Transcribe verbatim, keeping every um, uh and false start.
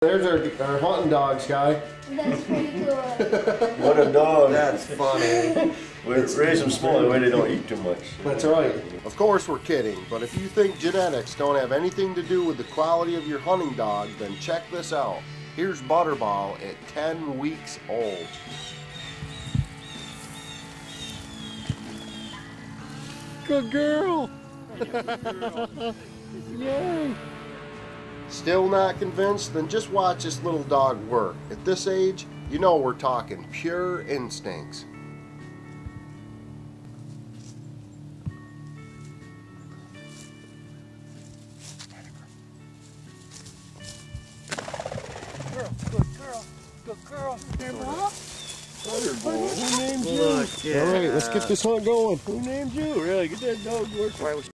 There's our, our hunting dog, Sky. That's pretty cool. What a dog. That's funny. We raise them small, that way they don't eat too much. That's right. Of course we're kidding, but if you think genetics don't have anything to do with the quality of your hunting dog, then check this out. Here's Butterball at ten weeks old. Good girl! Yay! Still not convinced? Then just watch this little dog work. At this age, you know we're talking pure instincts. Girl, good girl, good girl. Butterball? Butterball, who named you? Look, yeah. All right, let's get this hunt going. Who named you? Really? Get that dog to work.